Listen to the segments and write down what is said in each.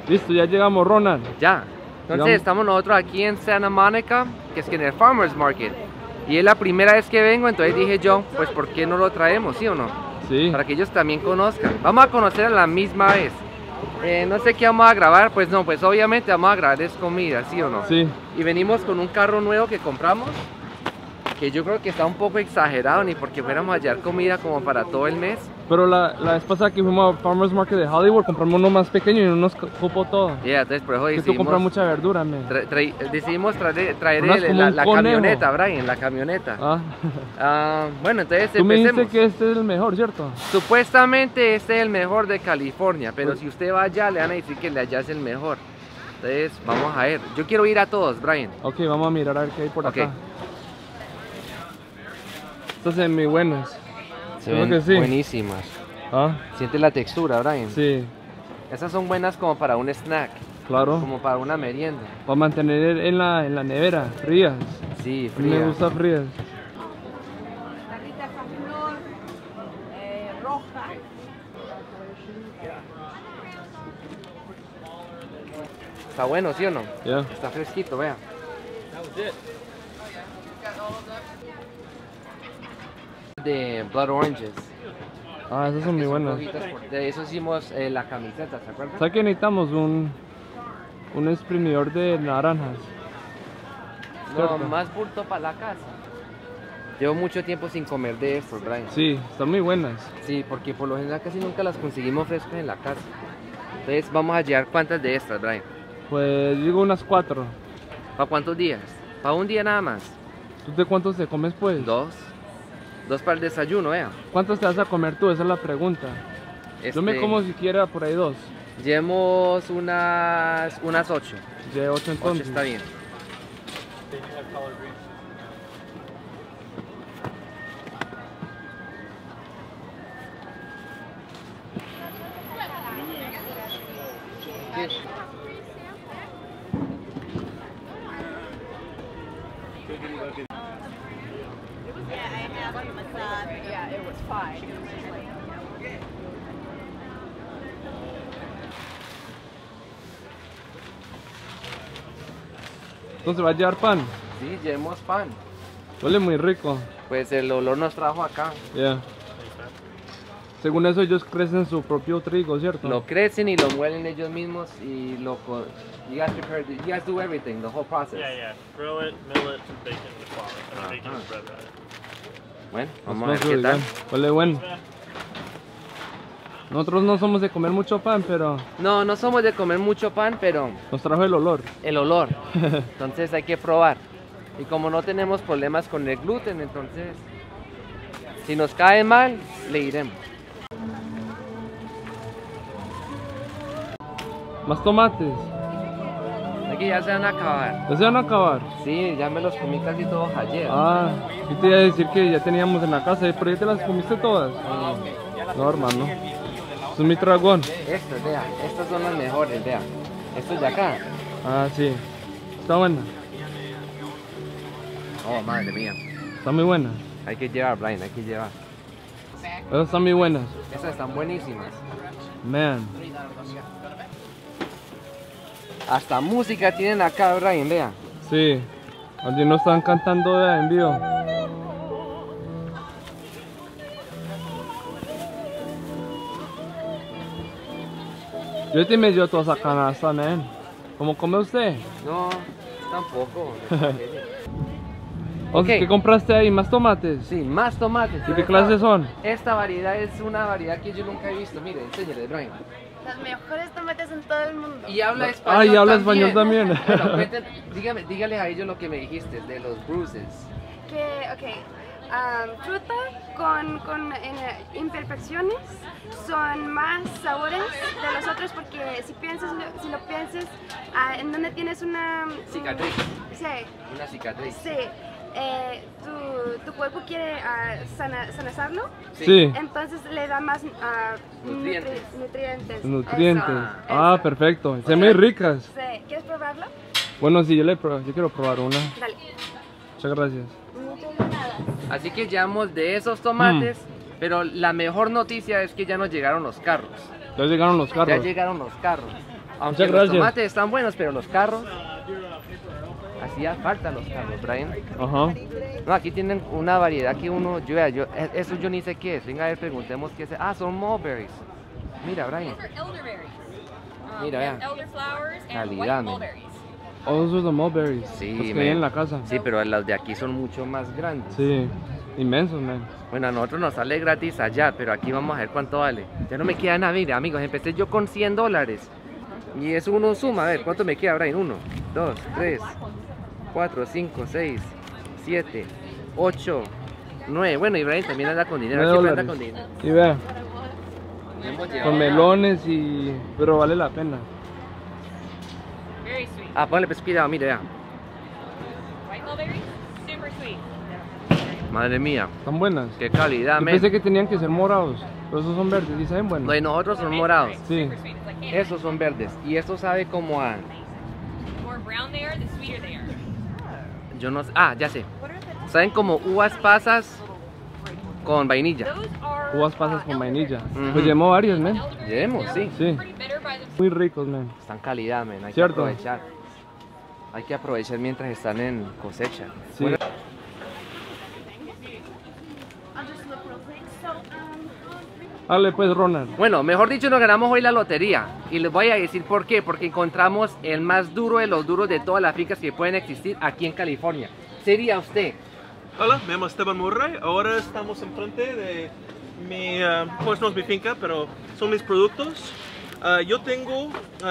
Listo, ya llegamos, Ronald. Ya. Entonces estamos nosotros aquí en Santa Monica, que es que en el Farmers Market. Y es la primera vez que vengo, entonces dije yo, pues ¿por qué no lo traemos, sí o no? Sí. Para que ellos también conozcan. Vamos a conocer a la misma vez. No sé qué vamos a grabar, pues no, pues obviamente vamos a grabar es comida, ¿sí o no? Sí. Y venimos con un carro nuevo que compramos, que yo creo que está un poco exagerado, ni porque fuéramos a hallar comida como para todo el mes. Pero la vez pasada que fuimos al Farmers Market de Hollywood, compramos uno más pequeño y no nos cupo todo. Entonces por eso Que tú decidimos, compras mucha verdura, man. decidimos traer Unas como un la conejo. camioneta, Brian, la camioneta. Bueno, entonces Tú me empecemos. dijiste que este es el mejor, ¿cierto? Supuestamente este es el mejor de California, pero si usted va allá le van a decir que el de allá es el mejor. Entonces vamos a ver. Yo quiero ir a todos, Brian. Ok, vamos a mirar a ver qué hay por Ok. acá. Estas se ven muy buenas. Se Creo ven que sí. buenísimas. Ah, Siente la textura, Brian. sí, Esas son buenas como para un snack, claro. como para una merienda. Para mantener en la nevera, frías. Sí, A mí me fría. gusta frías. Tarrita con flor, roja. Está bueno, ¿sí o no? Ya. Está fresquito, vea. De Blood Oranges. Ah, esas son muy Que son buenas. rojitas de eso hicimos la camiseta, ¿se acuerdan? ¿Sabes que necesitamos un exprimidor de naranjas? No, Cierto. más bulto para la casa. Llevo mucho tiempo sin comer de estos, Brian. Sí, están muy buenas. Sí, porque por lo general casi nunca las conseguimos frescas en la casa. Entonces vamos a llevar cuántas de estas, Brian. Pues digo unas 4. ¿Para cuántos días? ¿Para un día nada más? ¿Tú de cuántos te comes pues? Dos. Dos para el desayuno, vea. ¿Cuántos te vas a comer tú? Esa es la pregunta. Yo me como siquiera por ahí 2. Llevamos unas 8. De 8 8 entonces. está bien. Yeah, it was fine. It was just like, Entonces va a llevar pan. Sí, llevemos pan. Huele muy rico. Pues el olor nos trajo acá. Ya. Según eso ellos crecen su propio trigo, ¿cierto? Lo crecen y lo muelen ellos mismos y you guys do everything, the whole process. Yeah. Grill it, mill it, bake it with flour, and then bake it with bread batter. Bueno, Nos vamos a ver vamos qué tal. Huele bueno. Nosotros no somos de comer mucho pan, pero No, no somos de comer mucho pan, pero nos trajo el olor. el olor. Entonces hay que probar. Y como no tenemos problemas con el gluten, entonces si nos cae mal, le iremos. Más tomates. Aquí ya se van a acabar. ¿Ya se van a acabar? Sí, ya me los comí casi todos ayer. Ah, yo te iba a decir que ya teníamos en la casa, pero ya te las comiste todas. No, hermano. Es mi dragón. Estos, vea, estos son los mejores, vea. Estos de acá. Ah, sí. Está buena. Oh, madre mía. Está muy buena. Hay que llevar, Brian, hay que llevar. Esas están muy buenas. Estas están buenísimas. Man. Hasta música tienen acá, Brian, vea. Sí. Allí no están cantando de en vivo. Yo te me dio toda esa canasta, man. ¿Cómo come usted? No, tampoco. Entonces, ¿qué compraste ahí? ¿Más tomates? Sí, más tomates. ¿Y qué clases son? Esta variedad es una variedad que yo nunca he visto. Mire, enséñale, Brian. los mejores tomates en todo el mundo. Y habla español. Ah, y habla también. español también. Bueno, dígale a ellos lo que me dijiste de los bruises. Que, fruta con imperfecciones son más sabores de los otros porque si lo piensas, en donde tienes una Cicatriz. Sí, Una cicatriz. sí. Tu cuerpo quiere sanazarlo, Sí. entonces le da más Nutrientes. nutrientes. Nutrientes. Eso, Ah, eso. perfecto. Se muy ricas. Sí. ¿Quieres probarlo? Bueno, sí, yo quiero probar una. Dale. Muchas gracias. Así que llevamos de esos tomates, pero la mejor noticia es que ya nos llegaron los carros. Ya llegaron los Ya carros. llegaron los carros. Aunque Muchas los gracias. tomates están buenos, pero los carros... Hacía falta los carros, Brian. Ajá. No, aquí tienen una variedad que uno... eso yo ni sé qué es. Venga, a ver, preguntemos qué es. Ah, son mulberries. Mira, Brian. These are elderberries. Mira, we have vea. elderflowers and Calidad, white man. mulberries. Oh, esos son mulberries. Sí, los que man. hay en la casa. Sí, pero los de aquí son mucho más grandes. Sí, inmensos, man. Bueno, a nosotros nos sale gratis allá, pero aquí vamos a ver cuánto vale. Ya no me queda nada, mira, amigos, empecé yo con $100. Y eso uno suma, a ver, ¿cuánto me queda, Brian? 1, 2, 3, 4, 5, 6, 7, 8, 9. Bueno, y Brian también anda con dinero, $9. siempre anda con dinero. Y vea, Hemos llevado- con melones y... pero vale la pena. Very sweet. Ah, ponle pues cuidado, mire, vea. White mulberries, super sweet. Madre mía, Están buenas. qué calidad, Yo men. pensé que tenían que ser morados, pero esos son verdes y saben buenos. Los de nosotros son morados. Sí. Super sweet. It's like candy. Esos son verdes. Y esto sabe como a... The more brown they are, the sweeter they are. Yo no sé. Ah, ya sé. Saben como uvas pasas con vainilla. Those are Uvas pasas con vainilla. Ujú. Pues llevamos varios, man. elderberries. Llevemos, sí. Sí, Pretty bitter by themselves. muy ricos, man. Están calidad, men. Hay Cierto. que aprovechar. Hay que aprovechar mientras están en cosecha. Sí. Bueno, Dale pues, Ronald. bueno, mejor dicho, nos ganamos hoy la lotería. Y les voy a decir por qué. Porque encontramos el más duro de los duros de todas las fincas que pueden existir aquí en California. Sería usted. Hola, me llamo Esteban Murray. Ahora estamos enfrente de mi, pues no es mi finca, pero son mis productos. Yo tengo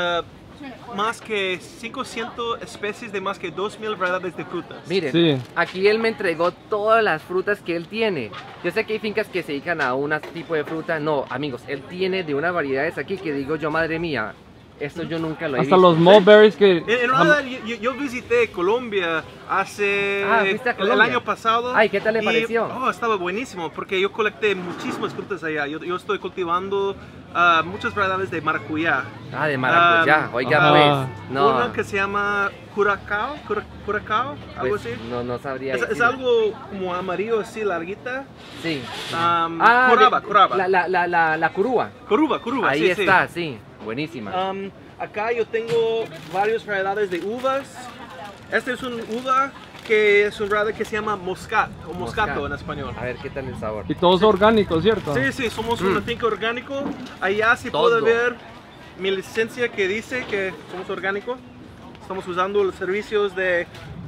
más que 500 especies de más que 2000 variedades de frutas. Miren, Sí. aquí él me entregó todas las frutas que él tiene. Yo sé que hay fincas que se dedican a un tipo de fruta. No, amigos, él tiene de unas variedades aquí que digo yo, madre mía, esto yo nunca lo he Hasta visto. los mulberries que... En realidad, yo visité Colombia hace ¿fuiste a el Colombia? año pasado. Ay, ¿qué tal le pareció? Oh, estaba buenísimo porque yo colecté muchísimas frutas allá. Yo estoy cultivando muchas variedades de maracuyá. Ah, de maracuyá. Oiga, ajá. pues, no, Una que se llama curacao, algo pues, así. no sabría Es decirle. algo como amarillo así, larguita. Sí. Curaba. La curúa. Curuba, Ahí sí, está, sí. Buenísima. Acá yo tengo varias variedades de uvas. Este es un uva que es un variedad que se llama moscato Moscato. en español. A ver qué tal el sabor. Y todos orgánicos, ¿cierto? Sí, somos una finca orgánico. Allá se Todo. puede ver mi licencia que dice que somos orgánico. Estamos usando los servicios de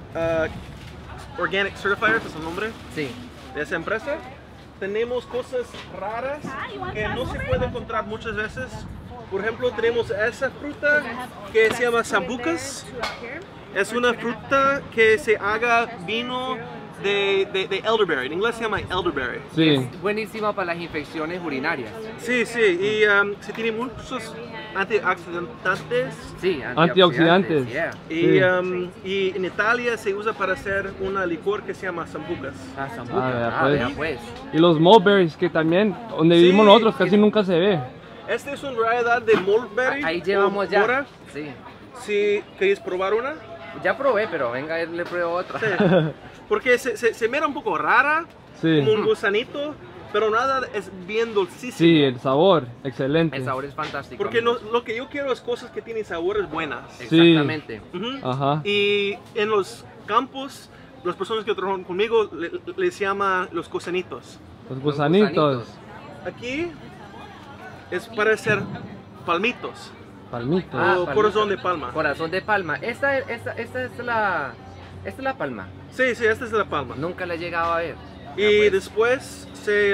Organic Certifiers, es el nombre Sí. de esa empresa. Tenemos cosas raras que no se puede encontrar muchas veces. Por ejemplo, tenemos esa fruta que se llama sambucas. Es una fruta que se haga vino de elderberry. En inglés se llama elderberry. Sí. Es buenísima para las infecciones urinarias. Sí, y se tiene muchos antioxidantes. Sí, Antioxidantes. yeah. Y, Sí. y en Italia se usa para hacer una licor que se llama sambucas. Ah, sambuca. vea, Ah, pues. vea, pues. Y los mulberries que también, donde Sí, vivimos nosotros, casi que- nunca se ve. Este es una variedad de mulberry. Ahí o llevamos ya. mora. Sí. Si queréis probar una. Ya probé, pero venga, le pruebo otra. Sí. Porque se mira un poco rara, Sí. como un gusanito, pero nada, es bien dulcísimo. Sí, el sabor, excelente. El sabor es fantástico. Porque amigos. lo que yo quiero es cosas que tienen sabores buenas. Sí. Exactamente. Ujú. Ajá. Y en los campos, las personas que trabajan conmigo les llama los gusanitos. Los gusanitos. Aquí es para hacer palmitos Palmitos. Ah, o palmito. corazón de palma. Corazón de palma. Esta es la palma. Sí, esta es la palma. Nunca la he llegado a ver. Y Ya, pues. después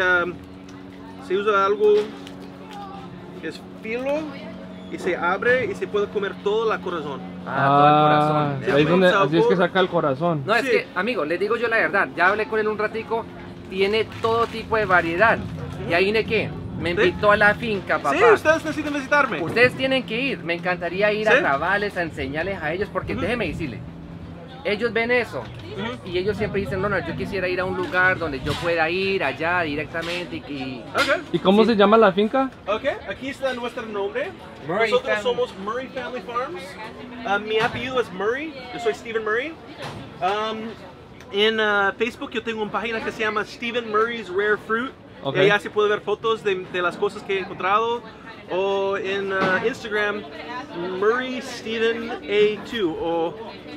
se usa algo que es filo y se abre y se puede comer toda la corazón. Todo el corazón. sí, Ya, ahí es pues. donde, sabor. así es que saca el corazón. No, es Sí. que, amigo, les digo yo la verdad. Ya hablé con él un ratico. Tiene todo tipo de variedad. Y ahí viene que me Sí. invitó a la finca, papá. Sí, ustedes necesitan visitarme. Ustedes tienen que ir. Me encantaría ir ¿Sí? a grabarles, a enseñarles a ellos, porque déjeme decirle, ellos ven eso y ellos siempre dicen, no, yo quisiera ir a un lugar donde yo pueda ir allá directamente y Ok, ¿Y cómo se llama la finca? ok, aquí está nuestro nombre. Murray Nosotros Family. somos Murray Family Farms. Mi apellido es Murray, yo soy Stephen Murray. En Facebook yo tengo una página que se llama Stephen Murray's Rare Fruit. Ok. Y allá se puede ver fotos de las cosas que he encontrado. O en Instagram, Murray Steven A2 o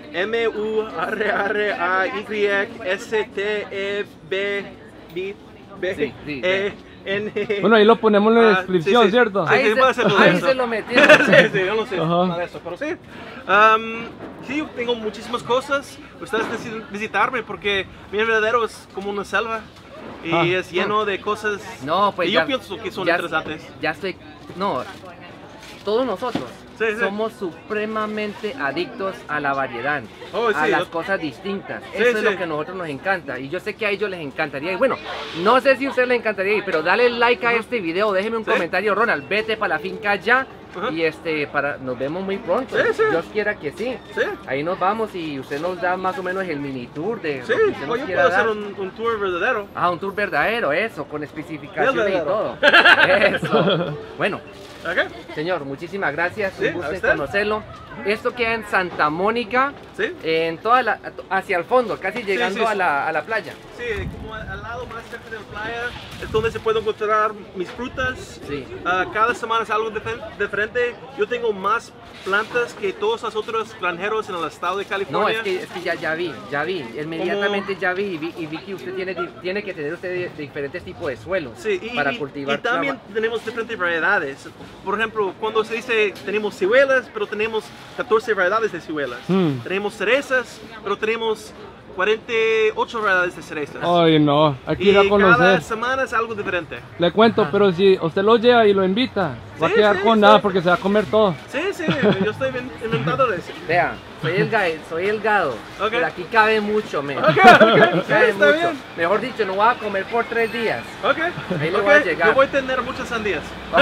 MURRISTEBN. Bueno, ahí lo ponemos en la descripción, sí, sí. ¿cierto? Sí, sí, puede ser todo ahí eso. se lo metieron. Sí, yo no sé Ajá. nada de eso, pero sí. Sí, tengo muchísimas cosas. Ustedes deciden visitarme porque mi verdadero es como una selva y Ah. es lleno de cosas No, pues que ya, yo pienso que son ya- interesantes. Ya estoy. No, todos nosotros Sí, sí. somos supremamente adictos a la variedad, Oh, a sí, las yo- cosas distintas. Sí, Eso es sí. lo que a nosotros nos encanta y yo sé que a ellos les encantaría. Y bueno, no sé si a ustedes les encantaría ir, pero dale like a este video, déjeme un Sí. comentario, Ronald, vete para la finca ya. Ajá. Y nos vemos muy pronto. Sí, sí. Dios quiera que sí. Sí. Ahí nos vamos y usted nos da más o menos el mini tour de Sí, lo que usted o nos yo quiera puedo dar. hacer un tour verdadero. Ah, un tour verdadero, eso, con especificaciones y verdadero. todo. Eso. Bueno, ¿Ok? señor, muchísimas gracias. Sí, Un gusto a en usted. conocerlo. Esto queda en Santa Mónica, Sí. en toda hacia el fondo, casi llegando sí, sí. a la playa. Sí, como al lado más cerca de la playa es donde se pueden encontrar mis frutas. Sí. Cada semana es algo diferente. Yo tengo más plantas que todos los otros granjeros en el estado de No, California. es que ya vi, inmediatamente ya vi y vi que usted tiene que tener usted diferentes tipos de suelos Sí, para cultivar. y también tenemos diferentes variedades. Por ejemplo, cuando se dice tenemos ciruelas, pero tenemos 14 variedades de ciruelas. Tenemos cerezas, pero tenemos 48 variedades de cerezas. Ay, no, aquí ir a y cada conocer. semana es algo diferente. Le cuento, pero si usted lo lleva y lo invita, va a Sí, quedar sí, con sí. nada porque se va a comer todo. Sí, sí, yo estoy inventando de eso. Vea, soy el gado, Ok. pero aquí cabe mucho, men. Ok, Aquí sí, cabe está mucho. bien. Mejor dicho, no voy a comer por 3 días. Ok, Ahí le ok, voy a llegar. yo voy a tener muchas sandías.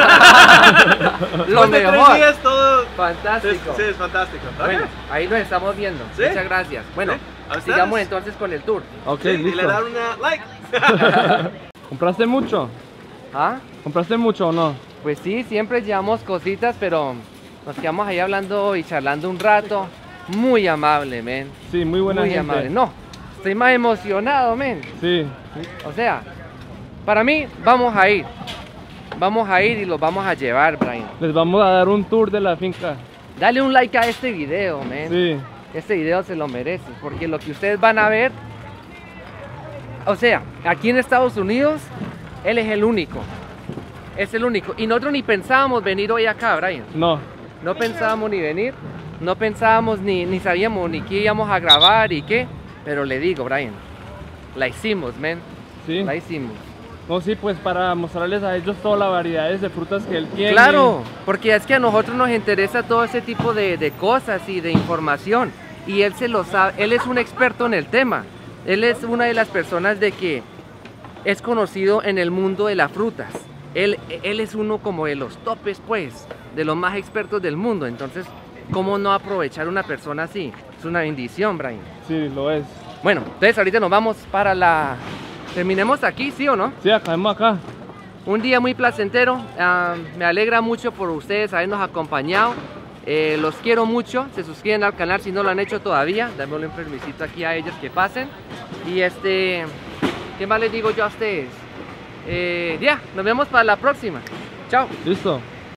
Lo Después de 3 mejor. días todo... Fantástico. Sí, es fantástico. Ok. Bueno, ahí nos estamos viendo. Sí. Muchas gracias. Bueno, Sí. ¿A ustedes? sigamos entonces con el tour. Ok, Sí, y listo. le dan una like. ¿Compraste mucho? ¿Ah? ¿Compraste mucho o no? Pues sí, siempre llevamos cositas, pero nos quedamos ahí hablando y charlando un rato. Muy amable, men. Sí, muy buena Muy gente. amable. No, estoy más emocionado, men. Sí. O sea, para mí, vamos a ir. Vamos a ir y los vamos a llevar, Brian. Les vamos a dar un tour de la finca. Dale un like a este video, men. Sí. Este video se lo merece, porque lo que ustedes van a ver, o sea, aquí en Estados Unidos, él es el único. Es el único. Y nosotros ni pensábamos venir hoy acá, Brian. No. No pensábamos ni venir, no pensábamos ni sabíamos ni qué íbamos a grabar y qué. Pero le digo, Brian, la hicimos, men. Sí. La hicimos. No, sí, pues para mostrarles a ellos todas las variedades de frutas que él tiene. Claro, porque es que a nosotros nos interesa todo ese tipo de cosas y de información. Y él se lo sabe, él es un experto en el tema. Él es una de las personas de que es conocido en el mundo de las frutas. Él es uno como de los topes, pues, de los más expertos del mundo. Entonces, ¿cómo no aprovechar una persona así? Es una bendición, Brian. Sí, lo es. Bueno, entonces ahorita nos vamos para la... Terminemos aquí, ¿sí o no? Sí, acabemos acá. Un día muy placentero, me alegra mucho por ustedes habernos acompañado, los quiero mucho, se suscriben al canal si no lo han hecho todavía, dámosle un permisito aquí a ellos que pasen, y ¿qué más les digo yo a ustedes? Ya, nos vemos para la próxima, chao. Listo.